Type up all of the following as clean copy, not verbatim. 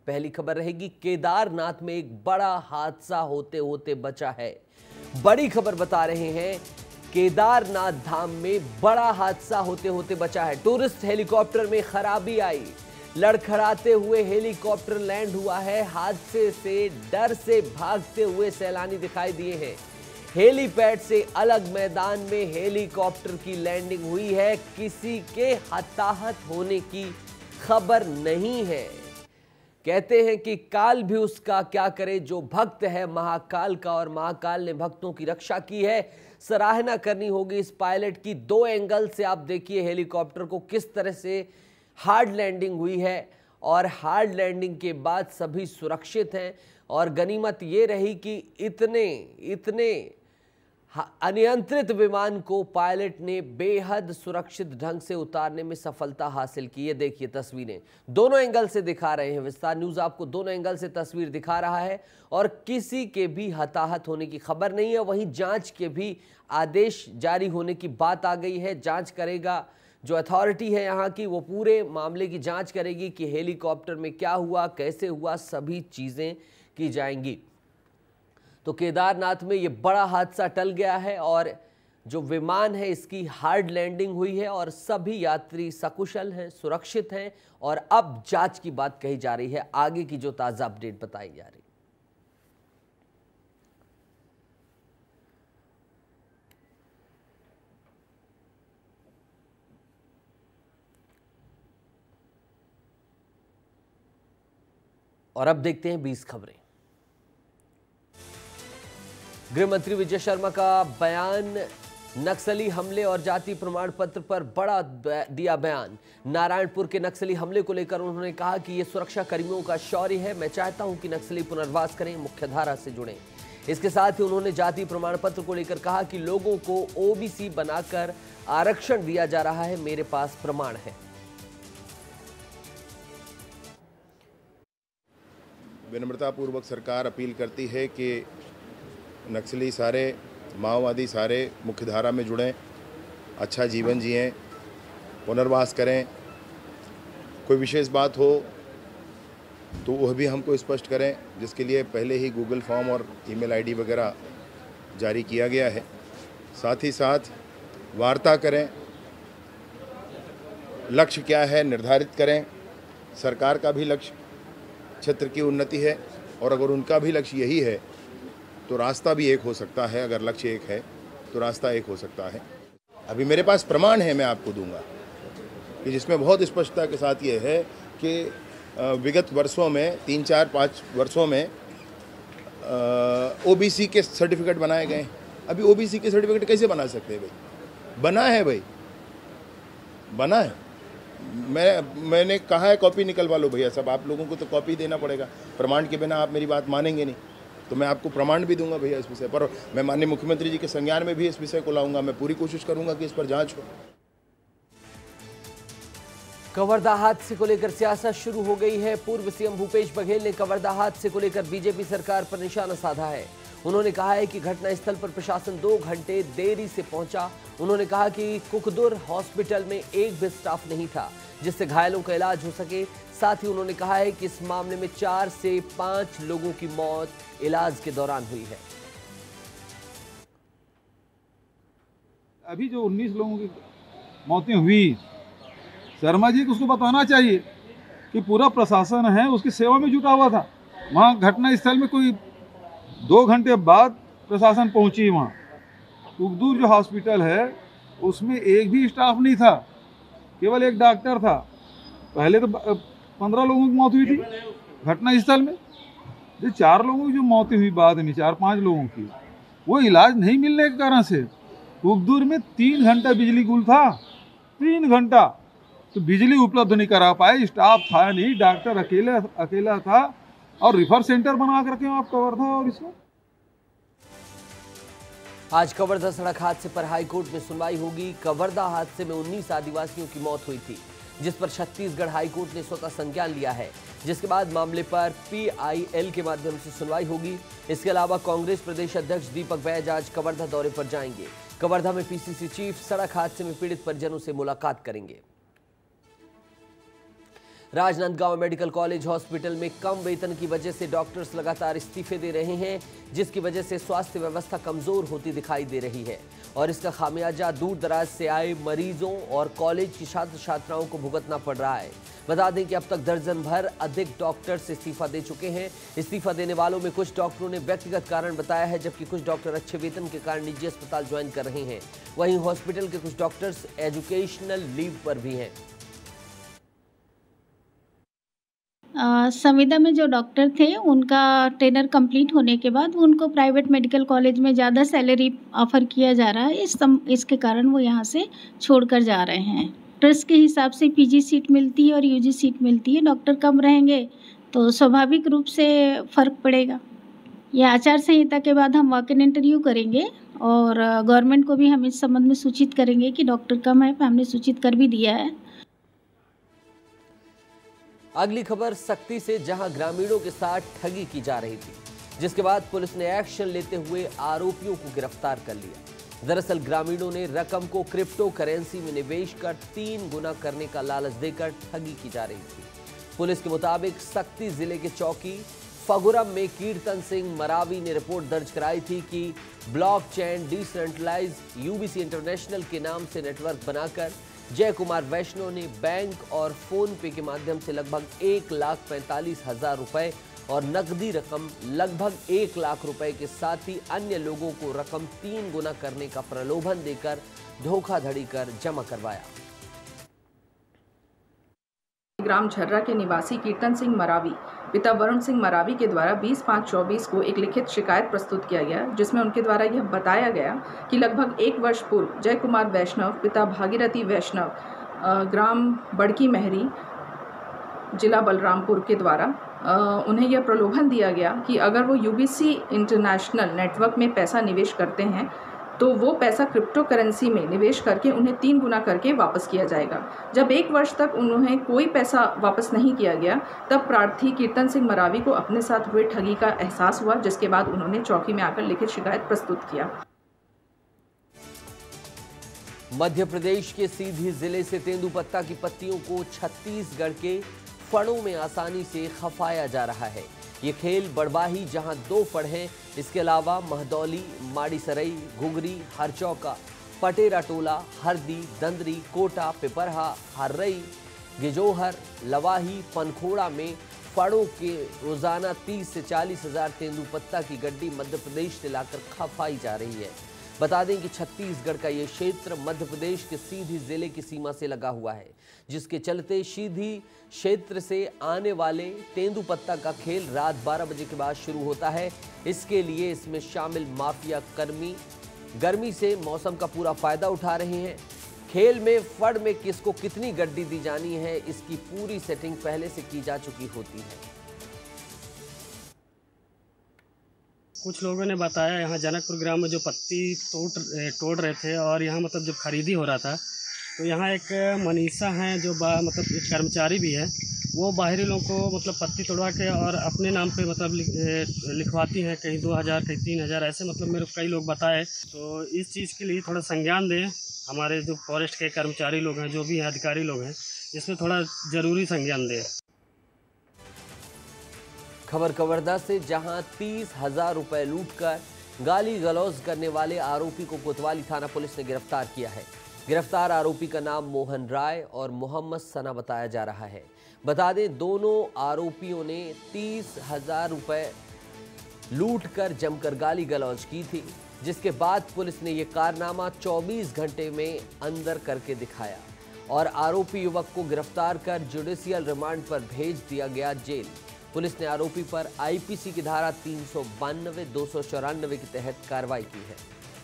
पहली खबर रहेगी, केदारनाथ में एक बड़ा हादसा होते होते बचा है। बड़ी खबर बता रहे हैं, केदारनाथ धाम में बड़ा हादसा होते होते बचा है। टूरिस्ट हेलीकॉप्टर में खराबी आई, लड़खड़ाते हुए हेलीकॉप्टर लैंड हुआ है। हादसे से डर से भागते हुए सैलानी दिखाई दिए हैं। हेलीपैड से अलग मैदान में हेलीकॉप्टर की लैंडिंग हुई है। किसी के हताहत होने की खबर नहीं है। कहते हैं कि काल भी उसका क्या करे जो भक्त है महाकाल का, और महाकाल ने भक्तों की रक्षा की है। सराहना करनी होगी इस पायलट की। दो एंगल से आप देखिए हेलीकॉप्टर को किस तरह से हार्ड लैंडिंग हुई है, और हार्ड लैंडिंग के बाद सभी सुरक्षित हैं। और गनीमत ये रही कि इतने अनियंत्रित विमान को पायलट ने बेहद सुरक्षित ढंग से उतारने में सफलता हासिल की। ये देखिए तस्वीरें दोनों एंगल से दिखा रहे हैं। विस्तार न्यूज आपको दोनों एंगल से तस्वीर दिखा रहा है, और किसी के भी हताहत होने की खबर नहीं है। वहीं जांच के भी आदेश जारी होने की बात आ गई है। जांच करेगा जो अथॉरिटी है यहाँ की, वो पूरे मामले की जांच करेगी कि हेलीकॉप्टर में क्या हुआ, कैसे हुआ, सभी चीजें की जाएंगी। तो केदारनाथ में ये बड़ा हादसा टल गया है, और जो विमान है इसकी हार्ड लैंडिंग हुई है, और सभी यात्री सकुशल हैं, सुरक्षित हैं। और अब जांच की बात कही जा रही है, आगे की जो ताजा अपडेट बताई जा रही। और अब देखते हैं 20 खबरें। गृह मंत्री विजय शर्मा का बयान, नक्सली हमले और जाति प्रमाण पत्र पर बड़ा दिया बयान। नारायणपुर के नक्सली हमले को लेकर उन्होंने कहा कि यह सुरक्षा कर्मियों का शौर्य है। मैं चाहता हूं कि नक्सली पुनर्वास करें, मुख्यधारा से जुड़ें। इसके साथ ही उन्होंने जाति प्रमाण पत्र को लेकर कहा कि लोगों को ओबीसी बनाकर आरक्षण दिया जा रहा है, मेरे पास प्रमाण है। विनम्रतापूर्वक सरकार अपील करती है कि नक्सली सारे, माओवादी सारे मुख्यधारा में जुड़ें, अच्छा जीवन जिएं, पुनर्वास करें। कोई विशेष बात हो तो वह भी हमको स्पष्ट करें, जिसके लिए पहले ही गूगल फॉर्म और ईमेल आईडी वगैरह जारी किया गया है। साथ ही साथ वार्ता करें, लक्ष्य क्या है निर्धारित करें। सरकार का भी लक्ष्य क्षेत्र की उन्नति है, और अगर उनका भी लक्ष्य यही है तो रास्ता भी एक हो सकता है। अगर लक्ष्य एक है तो रास्ता एक हो सकता है। अभी मेरे पास प्रमाण है, मैं आपको दूंगा, कि जिसमें बहुत स्पष्टता के साथ ये है कि विगत वर्षों में 3-4-5 वर्षों में ओबीसी के सर्टिफिकेट बनाए गए। अभी ओबीसी के सर्टिफिकेट कैसे बना सकते हैं भाई? बना है भाई, बना है। मैंने कहा है कॉपी निकलवा लो भैया सब। आप लोगों को तो कॉपी देना पड़ेगा, प्रमाण के बिना आप मेरी बात मानेंगे नहीं। तो मैं आपको प्रमाण भी दूंगा भैया इस विषय पर। मैं माननीय मुख्यमंत्री जी के संज्ञान में भी इस विषय को लाऊंगा। मैं पूरी कोशिश करूंगा कि इस पर जांच हो। कवर्धा हादसे को लेकर सियासत शुरू हो गई है। पूर्व सीएम भूपेश बघेल ने कवर्धा हादसे को लेकर बीजेपी सरकार पर निशाना साधा है। उन्होंने कहा है कि घटनास्थल पर प्रशासन 2 घंटे देरी से पहुंचा। उन्होंने कहा कि कुकदुर हॉस्पिटल में एक भी स्टाफ नहीं था जिससे घायलों का इलाज हो सके। साथ ही उन्होंने कहा है कि इस मामले में 4 से 5 लोगों की मौत इलाज के दौरान हुई है। अभी जो 19 लोगों की मौतें हुई, शर्मा जी को उसको बताना चाहिए कि पूरा प्रशासन है उसकी सेवा में जुटा हुआ था। वहाँ घटना स्थल में कोई 2 घंटे बाद प्रशासन पहुंची। वहाँ कुकदूर जो हॉस्पिटल है उसमें एक भी स्टाफ नहीं था, केवल एक डॉक्टर था। पहले तो 15 लोगों की मौत हुई थी घटना स्थल में। जो 4 लोगों की जो मौतें हुई बाद में, 4-5 लोगों की, वो इलाज नहीं मिलने के कारण से। कुकदूर में 3 घंटा बिजली गुल था, 3 घंटा तो बिजली उपलब्ध नहीं करा पाए। स्टाफ था नहीं, डॉक्टर अकेला था, और रिफर सेंटर बना करके आप कवर्धा और इसमें। आज कवर्धा सड़क हादसे पर हाईकोर्ट में सुनवाई होगी। कवर्धा हादसे में 19 आदिवासियों की मौत हुई थी, जिस पर छत्तीसगढ़ हाईकोर्ट ने स्वतः संज्ञान लिया है, जिसके बाद मामले पर PIL के माध्यम से सुनवाई होगी। इसके अलावा कांग्रेस प्रदेश अध्यक्ष दीपक बैज आज कवर्धा दौरे पर जाएंगे। कवर्धा में PCC चीफ सड़क हादसे में पीड़ित परिजनों से मुलाकात करेंगे। राजनांदगांव मेडिकल कॉलेज हॉस्पिटल में कम वेतन की वजह से डॉक्टर्स लगातार इस्तीफे दे रहे हैं, जिसकी वजह से स्वास्थ्य व्यवस्था कमजोर होती दिखाई दे रही है और इसका खामियाजा दूर दराज से आए मरीजों और कॉलेज की छात्र छात्राओं को भुगतना पड़ रहा है। बता दें कि अब तक दर्जन भर अधिक डॉक्टर्स इस्तीफा दे चुके हैं। इस्तीफा देने वालों में कुछ डॉक्टरों ने व्यक्तिगत कारण बताया है, जबकि कुछ डॉक्टर अच्छे वेतन के कारण निजी अस्पताल ज्वाइन कर रहे हैं। वहीं हॉस्पिटल के कुछ डॉक्टर्स एजुकेशनल लीव पर भी हैं। संविदा में जो डॉक्टर थे उनका ट्रेनर कंप्लीट होने के बाद उनको प्राइवेट मेडिकल कॉलेज में ज़्यादा सैलरी ऑफर किया जा रहा है। इसके कारण वो यहाँ से छोड़कर जा रहे हैं। ट्रस्ट के हिसाब से पीजी सीट मिलती है और यूजी सीट मिलती है। डॉक्टर कम रहेंगे तो स्वाभाविक रूप से फ़र्क पड़ेगा। यह आचार संहिता के बाद हम वॉक इन इंटरव्यू करेंगे और गवर्नमेंट को भी हम इस संबंध में सूचित करेंगे कि डॉक्टर कम है। हमने सूचित कर भी दिया है। अगली खबर सक्ती से, जहां ग्रामीणों के साथ ठगी की जा रही थी, जिसके बाद पुलिस ने एक्शन लेते हुए आरोपियों को गिरफ्तार कर लिया। दरअसल ग्रामीणों ने रकम को क्रिप्टो करेंसी में निवेश कर 3 गुना करने का लालच देकर ठगी की जा रही थी। पुलिस के मुताबिक सक्ती जिले के चौकी फगुरम में कीर्तन सिंह मरावी ने रिपोर्ट दर्ज कराई थी कि ब्लॉकचेन डिसेंट्रलाइज्ड यूबीसी इंटरनेशनल के नाम से नेटवर्क बनाकर जय कुमार वैष्णव ने बैंक और फोन पे के माध्यम से लगभग 1,45,000 रुपए और नकदी रकम लगभग 1 लाख रुपए के साथ ही अन्य लोगों को रकम 3 गुना करने का प्रलोभन देकर धोखाधड़ी कर जमा करवाया। ग्राम झर्रा के निवासी कीर्तन सिंह मरावी पिता वरुण सिंह मरावी के द्वारा 20/5/24 को एक लिखित शिकायत प्रस्तुत किया गया, जिसमें उनके द्वारा यह बताया गया कि लगभग 1 वर्ष पूर्व जय कुमार वैष्णव पिता भागीरथी वैष्णव ग्राम बड़की महरी जिला बलरामपुर के द्वारा उन्हें यह प्रलोभन दिया गया कि अगर वो यूबीसी इंटरनेशनल नेटवर्क में पैसा निवेश करते हैं तो वो पैसा क्रिप्टो करेंसी में निवेश करके उन्हें 3 गुना करके वापस किया जाएगा। जब 1 वर्ष तक उन्हें कोई पैसा वापस नहीं किया गया, तब प्रार्थी कीर्तन सिंह मरावी को अपने साथ हुए ठगी का एहसास हुआ, जिसके बाद उन्होंने चौकी में आकर लिखित शिकायत प्रस्तुत किया। मध्य प्रदेश के सीधी जिले से तेंदुपत्ता की पत्तियों को छत्तीसगढ़ के फड़ों में आसानी से खफाया जा रहा है। ये खेल बड़बाही, जहां 2 फड़ हैं, इसके अलावा महदौली, माड़ीसरई, घुघरी, हरचौका, पटेरा टोला, हरदी, दंदरी, कोटा, पिपरहा, हर्रई, गिजोहर, लवाही, पनखोड़ा में फड़ों के रोजाना 30 से 40 हजार तेंदुपत्ता की गड्डी मध्य प्रदेश से लाकर खफाई जा रही है। बता दें कि छत्तीसगढ़ का ये क्षेत्र मध्य प्रदेश के सीधी जिले की सीमा से लगा हुआ है, जिसके चलते सीधी क्षेत्र से आने वाले तेंदुपत्ता का खेल रात 12 बजे के बाद शुरू होता है। इसके लिए इसमें शामिल माफिया कर्मी गर्मी से मौसम का पूरा फायदा उठा रहे हैं। खेल में फड़ में किसको कितनी गड्डी दी जानी है, इसकी पूरी सेटिंग पहले से की जा चुकी होती है। कुछ लोगों ने बताया यहाँ जनकपुर ग्राम में जो पत्ती तोड़ रहे थे और यहाँ मतलब जब खरीदी हो रहा था, तो यहाँ एक मनीषा हैं जो मतलब एक कर्मचारी भी है, वो बाहरी लोगों को मतलब पत्ती तोड़वा के और अपने नाम पे मतलब लिखवाती हैं, कहीं 2,000 कहीं 3,000 ऐसे मतलब मेरे कई लोग बताए। तो इस चीज़ के लिए थोड़ा संज्ञान दें, हमारे जो फॉरेस्ट के कर्मचारी लोग हैं, जो भी हैं अधिकारी लोग हैं, इसमें थोड़ा ज़रूरी संज्ञान दें। खबर कवर्धा से, जहां 30,000 रुपए लूटकर गाली गलौज करने वाले आरोपी को कोतवाली थाना पुलिस ने गिरफ्तार किया है। गिरफ्तार आरोपी का नाम मोहन राय और मोहम्मद सना बताया जा रहा है। बता दें, दोनों आरोपियों ने 30,000 रुपए लूटकर जमकर गाली गलौज की थी, जिसके बाद पुलिस ने यह कारनामा 24 घंटे में अंदर करके दिखाया और आरोपी युवक को गिरफ्तार कर जुडिशियल रिमांड पर भेज दिया गया जेल। पुलिस ने आरोपी पर आईपीसी की धारा 392, 294 के तहत कार्रवाई की है।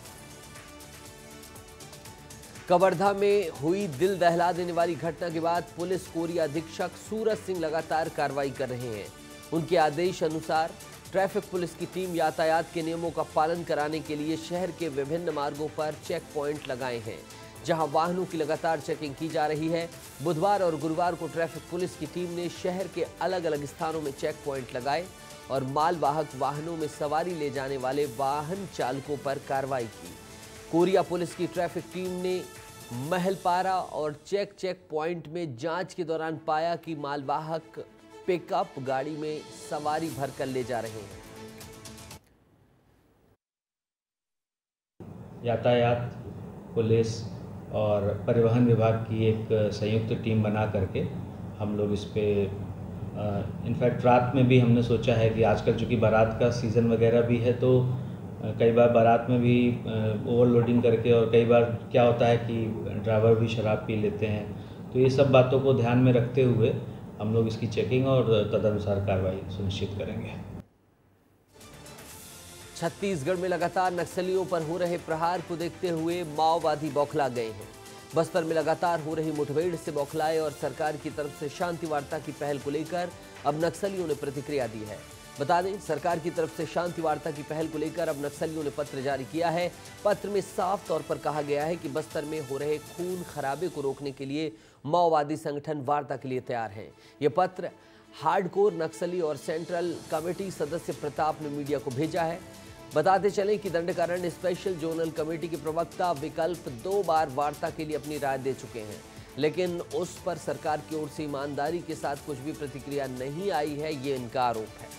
कवर्धा में हुई दिल दहला देने वाली घटना के बाद पुलिस कोरिया अधीक्षक सूरज सिंह लगातार कार्रवाई कर रहे हैं। उनके आदेश अनुसार ट्रैफिक पुलिस की टीम यातायात के नियमों का पालन कराने के लिए शहर के विभिन्न मार्गों पर चेक पॉइंट लगाए हैं, जहां वाहनों की लगातार चेकिंग की जा रही है। बुधवार और गुरुवार को ट्रैफिक पुलिस की टीम ने शहर के अलग अलग स्थानों में चेक पॉइंट लगाए और मालवाहक वाहनों में सवारी ले जाने वाले वाहन चालकों पर कार्रवाई की। कोरिया पुलिस की ट्रैफिक टीम ने महलपारा और चेक पॉइंट में जांच के दौरान पाया कि मालवाहक पिकअप गाड़ी में सवारी भरकर ले जा रहे हैं। यातायात, पुलिस और परिवहन विभाग की एक संयुक्त टीम बना करके हम लोग इस पे इनफैक्ट रात में भी हमने सोचा है कि आजकल चूँकि बारात का सीज़न वगैरह भी है तो कई बार बारात में भी ओवरलोडिंग करके, और कई बार क्या होता है कि ड्राइवर भी शराब पी लेते हैं, तो ये सब बातों को ध्यान में रखते हुए हम लोग इसकी चेकिंग और तदनुसार कार्रवाई सुनिश्चित करेंगे। छत्तीसगढ़ में लगातार नक्सलियों पर हो रहे प्रहार को देखते हुए माओवादी बौखला गए हैं। बस्तर में लगातार हो रही मुठभेड़ से बौखलाए और सरकार की तरफ से शांति वार्ता की पहल को लेकर अब नक्सलियों ने प्रतिक्रिया दी है। बता दें, सरकार की तरफ से शांति वार्ता की पहल को लेकर अब नक्सलियों ने पत्र जारी किया है। पत्र में साफ तौर पर कहा गया है कि बस्तर में हो रहे खून खराबे को रोकने के लिए माओवादी संगठन वार्ता के लिए तैयार हैं। ये पत्र हार्डकोर नक्सली और सेंट्रल कमेटी सदस्य प्रताप ने मीडिया को भेजा है। बताते चलें कि दंडकारण्य स्पेशल जोनल कमेटी के प्रवक्ता विकल्प 2 बार वार्ता के लिए अपनी राय दे चुके हैं, लेकिन उस पर सरकार की ओर से ईमानदारी के साथ कुछ भी प्रतिक्रिया नहीं आई है, ये इनका आरोप है।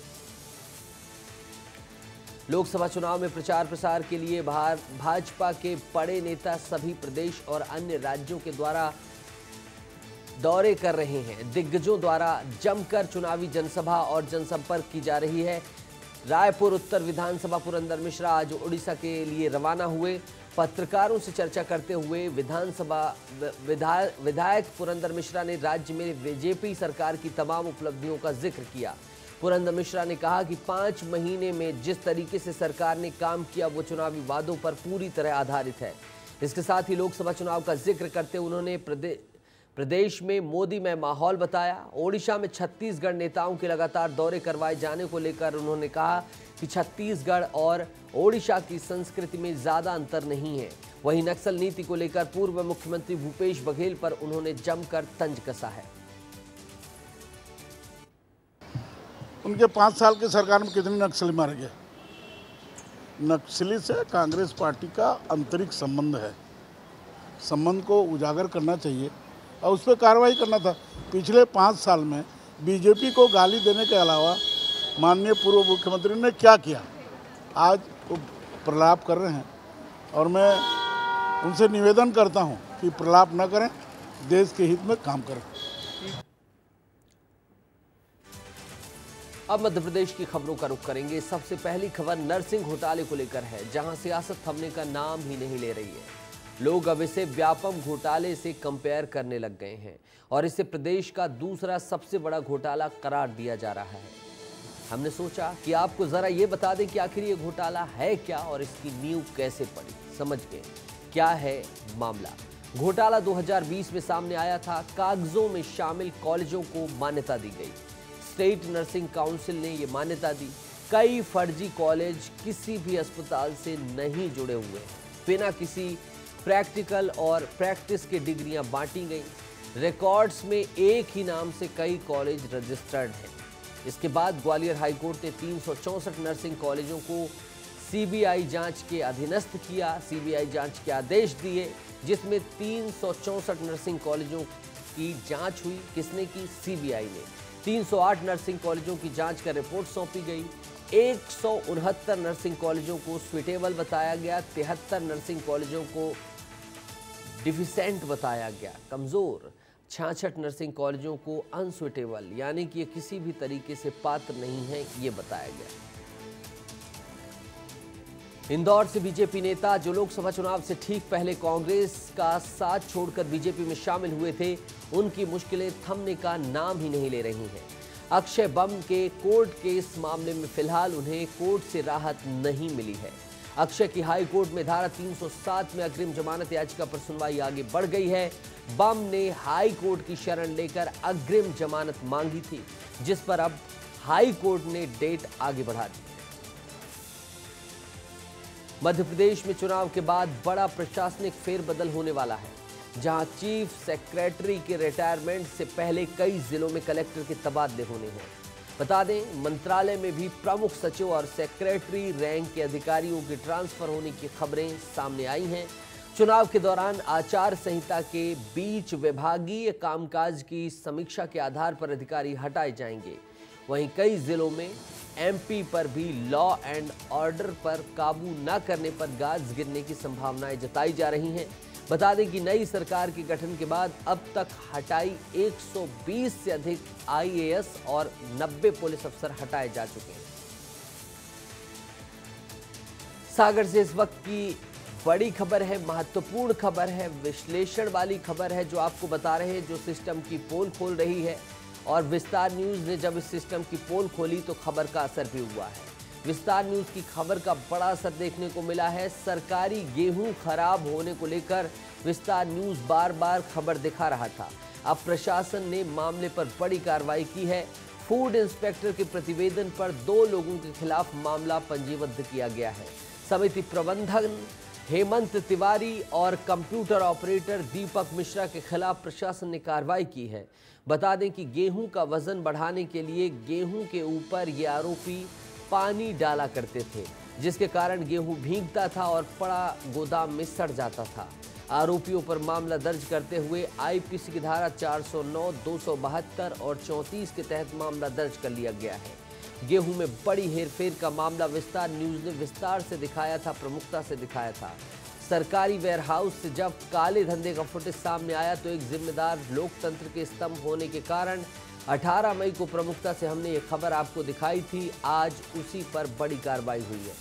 लोकसभा चुनाव में प्रचार प्रसार के लिए भाजपा के बड़े नेता सभी प्रदेश और अन्य राज्यों के द्वारा दौरे कर रहे हैं। दिग्गजों द्वारा जमकर चुनावी जनसभा और जनसंपर्क की जा रही है। रायपुर उत्तर विधानसभा पुरंदर मिश्रा आज उड़ीसा के लिए रवाना हुए। पत्रकारों से चर्चा करते हुए विधायक पुरंदर मिश्रा ने राज्य में बीजेपी सरकार की तमाम उपलब्धियों का जिक्र किया। पुरंदर मिश्रा ने कहा कि 5 महीने में जिस तरीके से सरकार ने काम किया वो चुनावी वादों पर पूरी तरह आधारित है। इसके साथ ही लोकसभा चुनाव का जिक्र करते उन्होंने प्रदेश में मोदीमय माहौल बताया। ओडिशा में छत्तीसगढ़ नेताओं के लगातार दौरे करवाए जाने को लेकर उन्होंने कहा कि छत्तीसगढ़ और ओडिशा की संस्कृति में ज्यादा अंतर नहीं है। वहीं नक्सल नीति को लेकर पूर्व मुख्यमंत्री भूपेश बघेल पर उन्होंने जमकर तंज कसा है। उनके 5 साल की सरकार में कितने नक्सली मारे गए? नक्सली से कांग्रेस पार्टी का आंतरिक संबंध है। संबंध को उजागर करना चाहिए और उस पर कार्रवाई करना था। पिछले 5 साल में बीजेपी को गाली देने के अलावा माननीय पूर्व मुख्यमंत्री ने क्या किया? आज वो प्रलाप कर रहे हैं और मैं उनसे निवेदन करता हूं कि प्रलाप न करें, देश के हित में काम करें। अब मध्य प्रदेश की खबरों का रुख करेंगे। सबसे पहली खबर नर्सिंग घोटाले को लेकर है, जहां सियासत थमने का नाम ही नहीं ले रही है। लोग अब इसे व्यापम घोटाले से कंपेयर करने लग गए हैं और इसे प्रदेश का दूसरा सबसे बड़ा घोटाला करार दिया जा रहा है। हमने सोचा कि आपको जरा ये बता दें कि आखिर ये घोटाला है क्या और इसकी नींव कैसे पड़ी। समझ गए क्या है मामला। घोटाला 2020 में सामने आया था। कागजों में शामिल कॉलेजों को मान्यता दी गई। स्टेट नर्सिंग काउंसिल ने ये मान्यता दी। कई फर्जी कॉलेज किसी भी अस्पताल से नहीं जुड़े हुए, बिना किसी प्रैक्टिकल और प्रैक्टिस के डिग्रियां बांटी गई। रिकॉर्ड्स में एक ही नाम से कई कॉलेज रजिस्टर्ड हैं। इसके बाद ग्वालियर हाईकोर्ट ने 364 नर्सिंग कॉलेजों को सीबीआई जांच के अधीनस्थ किया। सीबीआई जांच के आदेश दिए, जिसमें 364 नर्सिंग कॉलेजों की जांच हुई। किसने की? सीबीआई ने। 308 नर्सिंग कॉलेजों की जांच कर रिपोर्ट सौंपी गई। 169 नर्सिंग कॉलेजों को सुइटेबल बताया गया। 73 नर्सिंग कॉलेजों को डिफिसेंट बताया गया, कमजोर। 66 नर्सिंग कॉलेजों को अनसुइटेबल, यानी कि ये किसी भी तरीके से पात्र नहीं है, ये बताया गया। इंदौर से बीजेपी नेता जो लोकसभा चुनाव से ठीक पहले कांग्रेस का साथ छोड़कर बीजेपी में शामिल हुए थे, उनकी मुश्किलें थमने का नाम ही नहीं ले रही हैं। अक्षय बम के कोर्ट केस मामले में फिलहाल उन्हें कोर्ट से राहत नहीं मिली है। अक्षय की हाई कोर्ट में धारा 307 में अग्रिम जमानत याचिका पर सुनवाई आगे बढ़ गई है। बम ने हाई कोर्ट की शरण लेकर अग्रिम जमानत मांगी थी, जिस पर अब हाई कोर्ट ने डेट आगे बढ़ा दी। मध्य प्रदेश में चुनाव के बाद बड़ा प्रशासनिक फेरबदल होने वाला है, जहां चीफ सेक्रेटरी के रिटायरमेंट से पहले कई जिलों में कलेक्टर के तबादले होने हैं। बता दें, मंत्रालय में भी प्रमुख सचिव और सेक्रेटरी रैंक के अधिकारियों के ट्रांसफर होने की खबरें सामने आई हैं। चुनाव के दौरान आचार संहिता के बीच विभागीय कामकाज की समीक्षा के आधार पर अधिकारी हटाए जाएंगे। वहीं कई जिलों में एमपी पर भी लॉ एंड ऑर्डर पर काबू न करने पर गाज गिरने की संभावनाएं जताई जा रही हैं। बता दें कि नई सरकार के गठन के बाद अब तक हटाई 120 से अधिक आईएएस और 90 पुलिस अफसर हटाए जा चुके हैं। सागर से इस वक्त की बड़ी खबर है, महत्वपूर्ण खबर है, विश्लेषण वाली खबर है जो आपको बता रहे हैं, जो सिस्टम की पोल खोल रही है। और विस्तार न्यूज ने जब इस सिस्टम की पोल खोली तो खबर का असर भी हुआ है। विस्तार न्यूज की खबर का बड़ा असर देखने को मिला है। सरकारी गेहूं खराब होने को लेकर विस्तार न्यूज बार बार खबर दिखा रहा था। अब प्रशासन ने मामले पर बड़ी कार्रवाई की है। फूड इंस्पेक्टर के प्रतिवेदन पर 2 लोगों के खिलाफ मामला पंजीबद्ध किया गया है। समिति प्रबंधन हेमंत तिवारी और कंप्यूटर ऑपरेटर दीपक मिश्रा के खिलाफ प्रशासन ने कार्रवाई की है। बता दें कि गेहूं का वजन बढ़ाने के लिए गेहूं के ऊपर ये आरोपी पानी डाला करते थे, जिसके कारण गेहूं भीगता था और पड़ा गोदाम में सड़ जाता था। आरोपियों पर मामला दर्ज करते हुए आईपीसी की धारा 409, 272 और 34 के तहत मामला दर्ज कर लिया गया है। गेहूं में बड़ी हेरफेर का मामला विस्तार न्यूज ने विस्तार से दिखाया था, प्रमुखता से दिखाया था। सरकारी वेयरहाउस से जब काले धंधे का फुटेज सामने आया तो एक जिम्मेदार लोकतंत्र के स्तंभ होने के कारण 18 मई को प्रमुखता से हमने ये खबर आपको दिखाई थी। आज उसी पर बड़ी कार्रवाई हुई है।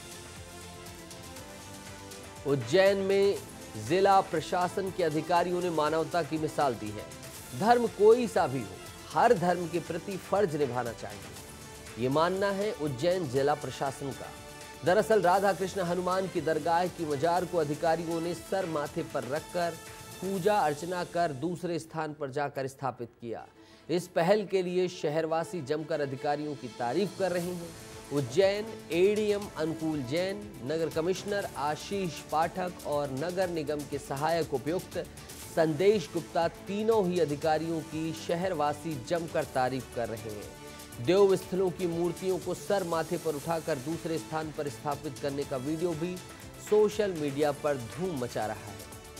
उज्जैन में जिला प्रशासन के अधिकारियों ने मानवता की मिसाल दी है। धर्म कोई सा भी हो, हर धर्म के प्रति फर्ज निभाना चाहिए, ये मानना है उज्जैन जिला प्रशासन का। दरअसल राधा कृष्ण हनुमान की दरगाह की मजार को अधिकारियों ने सर माथे पर रखकर पूजा अर्चना कर दूसरे स्थान पर जाकर स्थापित किया। इस पहल के लिए शहरवासी जमकर अधिकारियों की तारीफ कर रहे हैं। उज्जैन एडीएम अनुकूल जैन, नगर कमिश्नर आशीष पाठक और नगर निगम के सहायक उपायुक्त संदेश गुप्ता, तीनों ही अधिकारियों की शहरवासी जमकर तारीफ कर रहे हैं। देव स्थलों की मूर्तियों को सर माथे पर उठाकर दूसरे स्थान पर स्थापित करने का वीडियो भी सोशल मीडिया पर धूम मचा रहा है।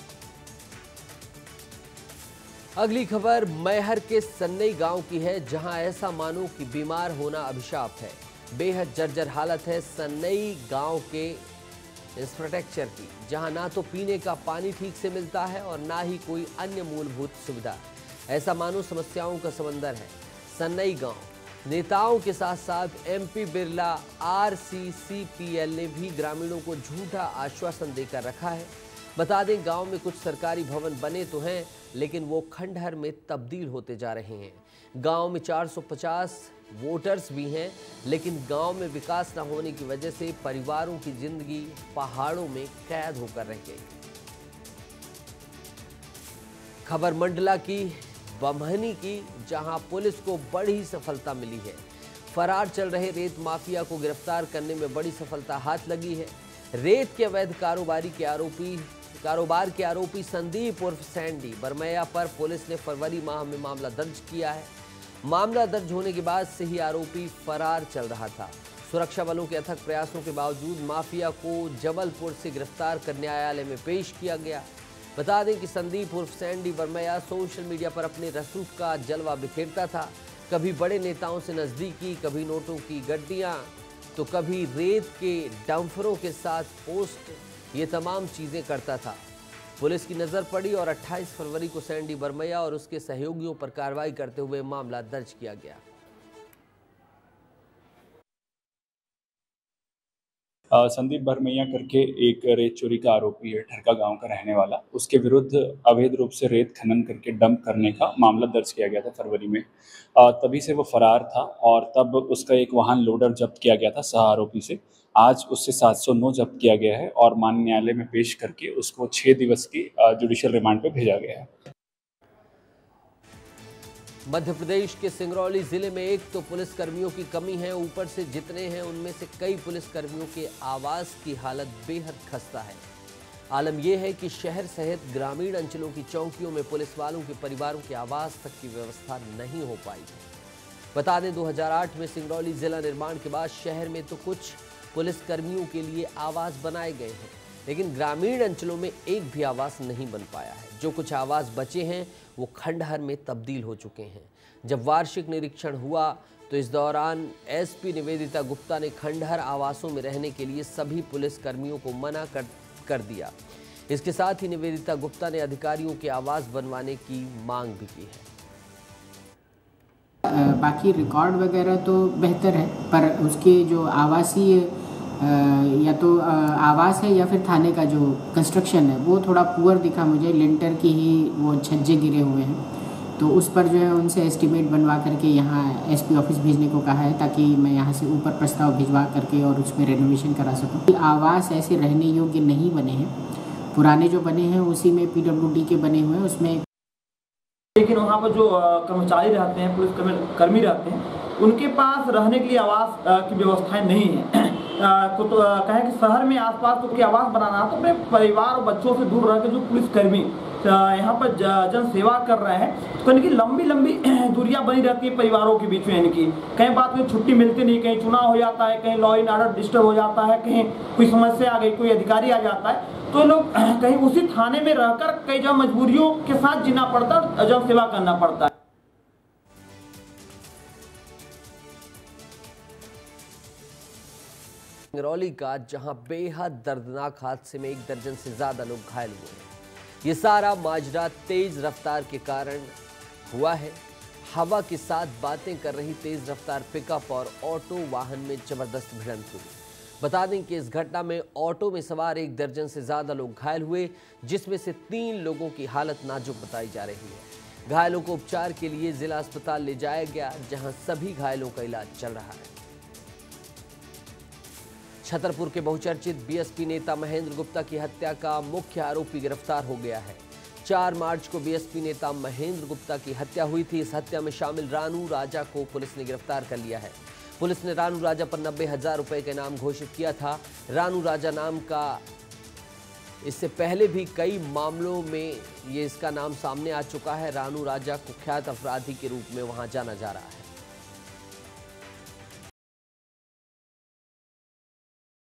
अगली खबर मैहर के सन्नई गांव की है, जहां ऐसा मानो कि बीमार होना अभिशाप है। बेहद जर्जर हालत है सन्नई गांव के इंफ्रास्ट्रक्चर की, जहां ना तो पीने का पानी ठीक से मिलता है और ना ही कोई अन्य मूलभूत सुविधा। ऐसा मानो समस्याओं का समंदर है सन्नई गांव। नेताओं के साथ साथ एमपी बिरला, आरसीसीपीएल ने भी ग्रामीणों को झूठा आश्वासन देकर रखा है। बता दें गांव में कुछ सरकारी भवन बने तो हैं, लेकिन वो खंडहर में तब्दील होते जा रहे हैं। गांव में 450 वोटर्स भी हैं, लेकिन गांव में विकास न होने की वजह से परिवारों की जिंदगी पहाड़ों में कैद होकर रह गई। खबर मंडला की बमहनी की, जहां पुलिस को बड़ी सफलता मिली है। फरार चल रहे रेत माफिया को गिरफ्तार करने में बड़ी सफलता हाथ लगी है। रेत के अवैध कारोबार के आरोपी संदीप उर्फ सैंडी बरमैया पर पुलिस ने फरवरी माह में मामला दर्ज किया है। मामला दर्ज होने के बाद से ही आरोपी फरार चल रहा था। सुरक्षा बलों के अथक प्रयासों के बावजूद माफिया को जबलपुर से गिरफ्तार कर न्यायालय में पेश किया गया। बता दें कि संदीप उर्फ सैंडी बरमैया सोशल मीडिया पर अपने रसूख का जलवा बिखेरता था। कभी बड़े नेताओं से नज़दीकी, कभी नोटों की गड्डियां, तो कभी रेत के डंफरों के साथ पोस्ट, ये तमाम चीज़ें करता था। पुलिस की नज़र पड़ी और 28 फरवरी को सैंडी बरमैया और उसके सहयोगियों पर कार्रवाई करते हुए मामला दर्ज किया गया। संदीप बरमैया करके एक रेत चोरी का आरोपी है, ठरका गांव का रहने वाला। उसके विरुद्ध अवैध रूप से रेत खनन करके डंप करने का मामला दर्ज किया गया था फरवरी में। तभी से वो फरार था और तब उसका एक वाहन लोडर जब्त किया गया था सह आरोपी से। आज उससे 709 जब्त किया गया है और माननीय न्यायालय में पेश करके उसको 6 दिवस की जुडिशियल रिमांड पर भेजा गया है। मध्य प्रदेश के सिंगरौली जिले में एक तो पुलिसकर्मियों की कमी है, ऊपर से जितने हैं उनमें से कई पुलिसकर्मियों के आवास की हालत बेहद खस्ता है। आलम यह है कि शहर सहित ग्रामीण अंचलों की चौकियों में पुलिस वालों के परिवारों के आवास तक की व्यवस्था नहीं हो पाई है। बता दें 2008 में सिंगरौली जिला निर्माण के बाद शहर में तो कुछ पुलिसकर्मियों के लिए आवास बनाए गए हैं, लेकिन ग्रामीण अंचलों में एक भी आवास नहीं बन पाया है। जो कुछ आवास बचे हैं वो खंडहर में तब्दील हो चुके हैं। जब वार्षिक निरीक्षण हुआ तो इस दौरान एसपी निवेदिता गुप्ता ने खंडहर आवासों में रहने के लिए सभी पुलिस कर्मियों को मना कर दिया। इसके साथ ही निवेदिता गुप्ता ने अधिकारियों के आवास बनवाने की मांग भी की है। बाकी रिकॉर्ड वगैरह तो बेहतर है, पर उसके जो आवासीय या तो आवास है या फिर थाने का जो कंस्ट्रक्शन है वो थोड़ा पुअर दिखा मुझे। लिंटर की ही वो छज्जे गिरे हुए हैं, तो उस पर जो है उनसे एस्टीमेट बनवा करके यहाँ एसपी ऑफिस भेजने को कहा है, ताकि मैं यहाँ से ऊपर प्रस्ताव भिजवा करके और उसमें रेनोवेशन करा सकूँ। आवास ऐसे रहने योग्य नहीं बने हैं, पुराने जो बने हैं उसी में पीडब्ल्यूडी के बने हुए हैं उसमें। लेकिन वहाँ पर जो कर्मचारी रहते हैं, पुलिस कर्मी रहते हैं, उनके पास रहने के लिए आवास की व्यवस्थाएं नहीं है। तो कहें कि शहर में आसपास तो आवास बनाना तो अपने परिवार और बच्चों से दूर रह के जो पुलिसकर्मी यहाँ पर जन सेवा कर रहे हैं, तो इनकी लंबी लंबी दूरियां बनी रहती है परिवारों के बीच में। इनकी कहीं बात में छुट्टी मिलती नहीं, कहीं चुनाव हो जाता है, कहीं लॉ एंड ऑर्डर डिस्टर्ब हो जाता है, कहीं कोई समस्या आ गई, कोई अधिकारी आ जाता है, तो लोग कहीं उसी थाने में रहकर कई जगह मजबूरियों के साथ जीना पड़ता है, जन सेवा करना पड़ता है। सिंगरौली का जहां बेहद दर्दनाक हादसे में 1 दर्जन से ज्यादा लोग घायल हुए हैं। ये सारा माजरा तेज रफ्तार के कारण हुआ है। हवा के साथ बातें कर रही तेज रफ्तार पिकअप और ऑटो वाहन में जबरदस्त भिड़ंत हुई। बता दें कि इस घटना में ऑटो में सवार 1 दर्जन से ज्यादा लोग घायल हुए, जिसमें से 3 लोगों की हालत नाजुक बताई जा रही है। घायलों को उपचार के लिए जिला अस्पताल ले जाया गया, जहां सभी घायलों का इलाज चल रहा है। छतरपुर के बहुचर्चित बीएसपी नेता महेंद्र गुप्ता की हत्या का मुख्य आरोपी गिरफ्तार हो गया है। 4 मार्च को बीएसपी नेता महेंद्र गुप्ता की हत्या हुई थी। इस हत्या में शामिल रानू राजा को पुलिस ने गिरफ्तार कर लिया है। पुलिस ने रानू राजा पर 90,000 रुपए का इनाम घोषित किया था। रानू राजा नाम का इससे पहले भी कई मामलों में इसका नाम सामने आ चुका है। रानू राजा कुख्यात अपराधी के रूप में वहां जाना जा रहा है।